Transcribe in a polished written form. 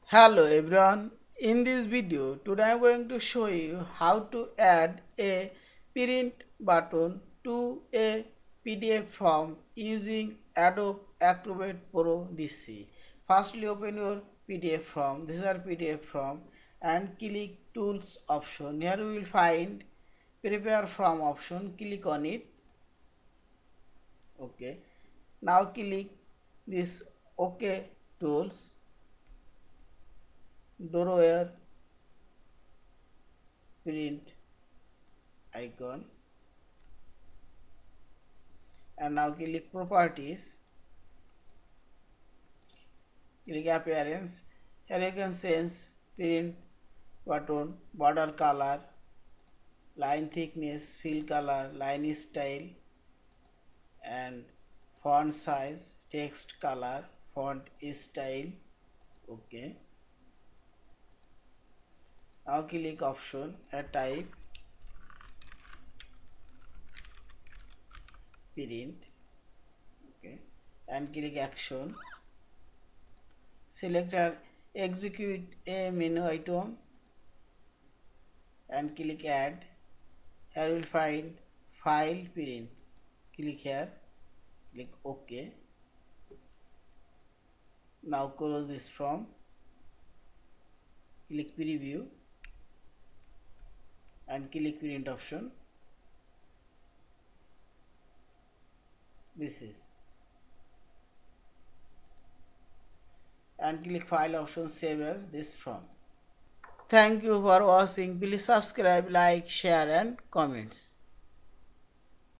Hello everyone, in this video today I am going to show you how to add a print button to a PDF form using Adobe Acrobat Pro DC. Firstly open your PDF form, this is our PDF form, and click tools option. Here we will find prepare from option, click on it. Okay, now click this OK tools, drawer print icon, and now click properties, click appearance. Here you can change print button, border color, line thickness, fill color, line style, and font size, text color, font style. Okay, now click option and type print. Okay, and click action, select or execute a menu item and click add. Here you will find file print, click here, click OK. Now close this from, click preview and click print option. This is, and click file option, save as this from. Thank you for watching. Please subscribe, like, share and comments.